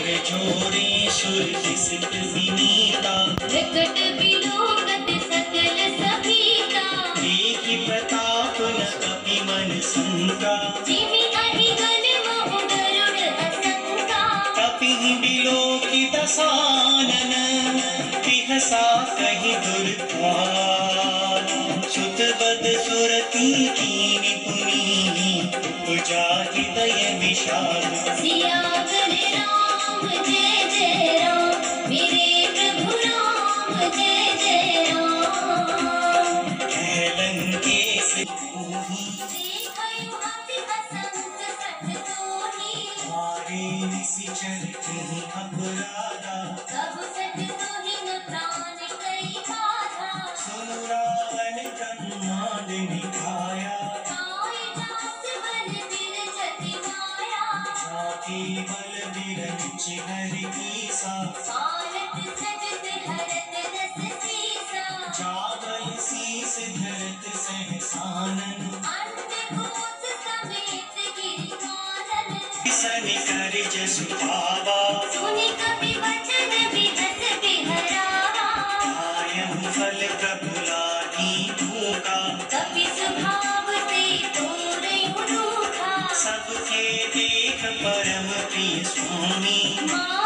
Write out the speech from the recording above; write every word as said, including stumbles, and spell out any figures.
कर जोड़े शुर सिक विनीता, विकट विलोकत सकल सभीता, एक प्रताप न कपि मन संका, जिमि अहिगन महु गरुड़ असंका, कपिहि बिलोकि दसानन, बिहसा कहि दुर्धार, सुत बद सुरती कीनि पुनीहि, उपजा हृदय विशाल। सियावर राम जय जय राम, मेरे प्रभु राम जय जय राम। कह लंकेश कोहि, देखयो अति असंख सठ तोहि, मारे निशिचर किहि अपराधा, कब सठ तोहि न प्राण कई बाधा, सुनु रावण ब्रह्मांड निभाया, काय जात बल बिरचति माया, जाति बल बिरंच हरि कीसा, सारथ सजत हरत रस सीसा, जावल शीस धरत सहसानन, अंधकोश समेत गिरिकानन, सन कर जसु पावा, सुनि कपि वचन बिहस बिहरावा, आयहु फल प्रभु लागी भूखा, कपि स्वभाव ते तोरयु रूखा, सबके देख परम प्रिय स्वामी, माँ